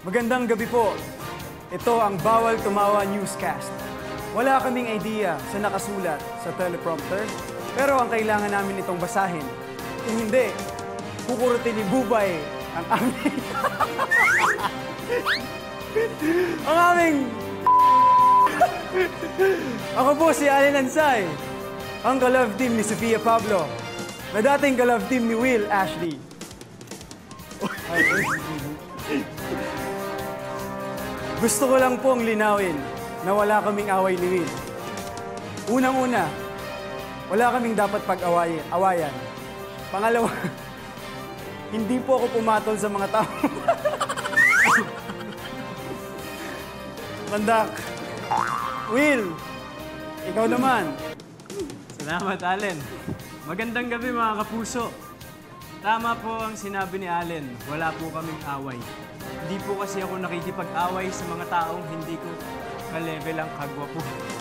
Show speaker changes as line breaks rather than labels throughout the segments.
Magandang gabi po. Ito ang Bawal Tumawa Newscast. Wala kaming idea sa nakasulat sa teleprompter, pero ang kailangan namin itong basahin. Kung hindi, kukurutin ni Bubay ang aming... ang aming... Ako po si Allen Ansay, ang ka-love team ni Sofia Pablo, na dating ka-love team ni Will Ashley. Gusto ko lang pong linawin na wala kaming away ni Will. Unang-una, wala kaming dapat pag-awayan. Pangalawa, hindi po ako pumatol sa mga tao. Mandak, Will, ikaw naman.
Salamat, Allen. Magandang gabi, mga kapuso. Tama po ang sinabi ni Allen, wala po kaming away. Hindi po kasi ako nakikipag-away sa mga taong hindi ko ka-level ang kagwapo.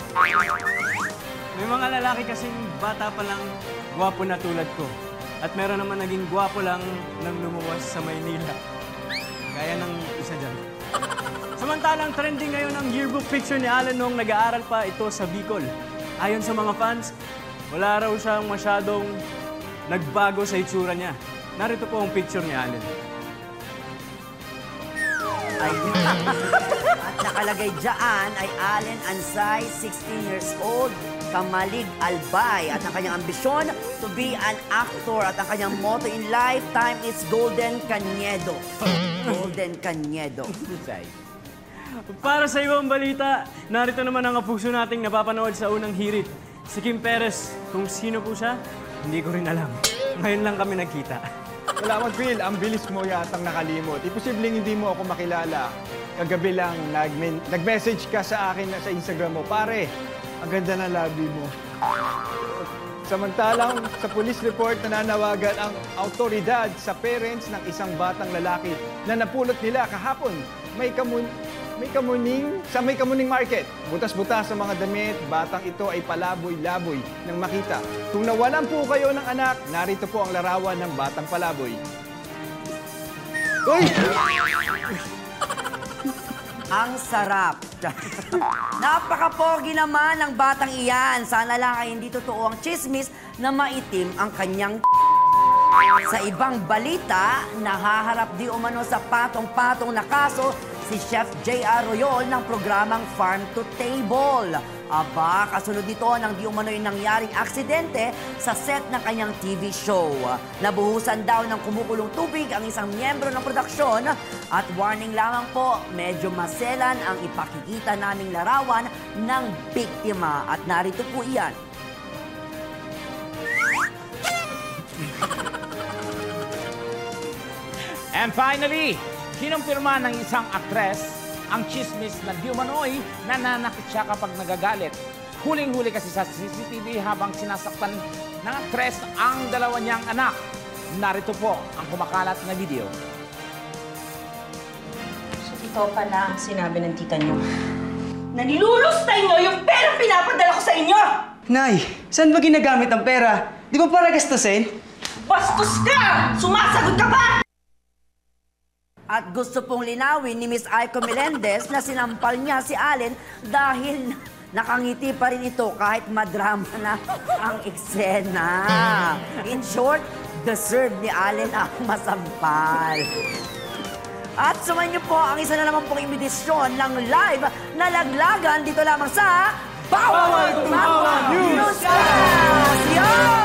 May mga lalaki kasing bata pa lang gwapo na tulad ko. At meron naman naging gwapo lang nang lumuwas sa Maynila. Gaya ng isa dyan. Samantalang trending ngayon ang yearbook picture ni Allen noong nag-aaral pa ito sa Bicol. Ayon sa mga fans, wala raw siyang masyadong nagbago sa itsura niya. Narito po ang picture ni Allen.
At nakalagay dyan ay Allen Ansay, 16 years old, Kamalig Albay. At ang kanyang ambisyon, to be an actor. At ang kanyang motto in lifetime is Golden Cañedo. Golden Cañedo.
Para sa ibang balita, narito naman ang kapuso nating napapanood sa unang hirit. Si Kim Perez. Kung sino po siya, hindi ko rin alam. Ngayon lang kami nagkita.
Salamat, Phil. Ang bilis mo yatang nakalimot. Imposibleng hindi mo ako makilala. Kagabi lang, nag-message ka sa akin sa Instagram mo. Pare, ang ganda ng labi mo. Samantalang sa police report, nananawagan ang autoridad sa parents ng isang batang lalaki na napulot nila kahapon. May kamuning market. Butas-butas sa mga damit, batang ito ay palaboy-laboy ng makita. Kung nawalan po kayo ng anak, narito po ang larawan ng batang palaboy. Uy!
Ang sarap. Napaka-pogi naman ng batang iyan. Sana lang ay hindi totoo ang chismis na maitim ang kanyang Sa ibang balita, nahaharap di umano sa patong-patong na kaso si Chef J.R. Royol ng programang Farm to Table. Aba, kasunod nito ng di umano'y nangyaring aksidente sa set ng kanyang TV show. Nabuhusan daw ng kumukulong tubig ang isang miyembro ng produksyon at warning lamang po, medyo maselan ang ipakikita naming larawan ng biktima. At narito po iyan.
And finally, kinumpirma ng isang aktres ang chismis na di umano'y nananakit siya kapag nagagalit. Huling-huli kasi sa CCTV habang sinasaktan ng aktres ang dalawa niyang anak. Narito po ang kumakalat na video.
So, ito pala ang sinabi ng tita niyo. Nanilulustay niyo yung pera pinapadala ko sa inyo!
Nay, saan ba ginagamit ang pera? Di ba para gastusin?
Bastos ka! Sumasagot ka ba?
At gusto pong linawin ni Miss Aiko Melendez na sinampal niya si Allen dahil nakangiti pa rin ito kahit madrama na ang eksena. In short, deserve ni Allen ang masampal. At sumayin niyo po ang isa na naman pong imbitasyon ng live na laglagan dito lamang sa Bawal Tumawa Newscast! Yo!